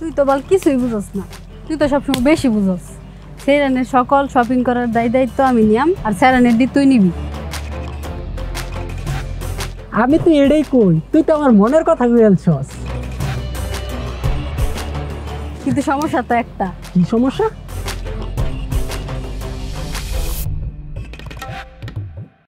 তুই তো বল কিছুই বুঝস না, তুই তো সবসময় বেশি বুঝস। সেরানের সকল শপিং করার দায়িত্ব আমি নিয়াম, আর সেরানের দি তুই নিবি। আমি তো এটাই কই, তুই তো আমার মনের কথা বলছস। কিন্তু সমস্যা তো একটা। কি সমস্যা?